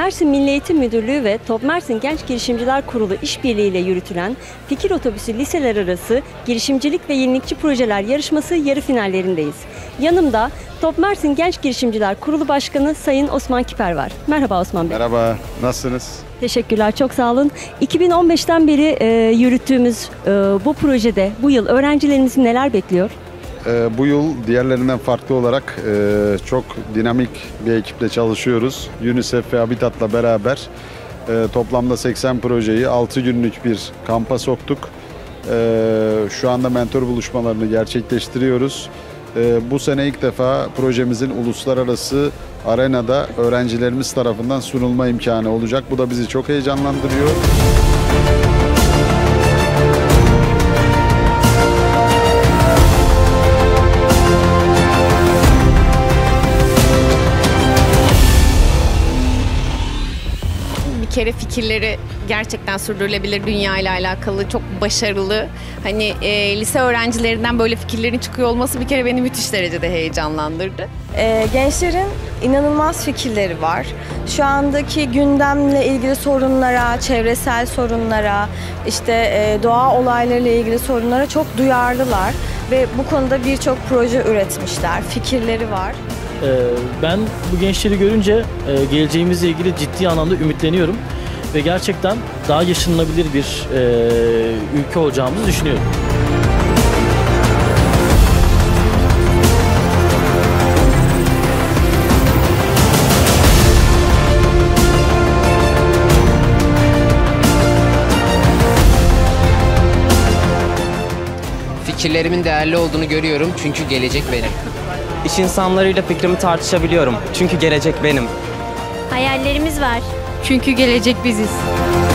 Mersin Milli Eğitim Müdürlüğü ve Top Mersin Genç Girişimciler Kurulu işbirliğiyle yürütülen Fikir Otobüsü liseler arası girişimcilik ve yenilikçi projeler yarışması yarı finallerindeyiz. Yanımda Top Mersin Genç Girişimciler Kurulu Başkanı Sayın Osman Kiper var. Merhaba Osman Bey. Merhaba, nasılsınız? Teşekkürler, çok sağ olun. 2015'ten beri yürüttüğümüz bu projede bu yıl öğrencilerimizi neler bekliyor? Bu yıl diğerlerinden farklı olarak çok dinamik bir ekiple çalışıyoruz. UNICEF ve Habitat'la beraber toplamda 80 projeyi 6 günlük bir kampa soktuk. Şu anda mentor buluşmalarını gerçekleştiriyoruz. Bu sene ilk defa projemizin uluslararası arenada öğrencilerimiz tarafından sunulma imkanı olacak. Bu da bizi çok heyecanlandırıyor. Bir kere fikirleri gerçekten sürdürülebilir, dünya ile alakalı çok başarılı. Hani lise öğrencilerinden böyle fikirlerin çıkıyor olması bir kere beni müthiş derecede heyecanlandırdı. Gençlerin inanılmaz fikirleri var. Şu andaki gündemle ilgili sorunlara, çevresel sorunlara, işte doğa olaylarıyla ilgili sorunlara çok duyarlılar ve bu konuda birçok proje üretmişler, fikirleri var. Ben bu gençleri görünce geleceğimizle ilgili ciddi anlamda ümitleniyorum ve gerçekten daha yaşanılabilir bir ülke olacağımızı düşünüyorum. Fikirlerimin değerli olduğunu görüyorum çünkü gelecek benim. İş insanlarıyla fikrimi tartışabiliyorum çünkü gelecek benim. Hayallerimiz var. Çünkü gelecek biziz.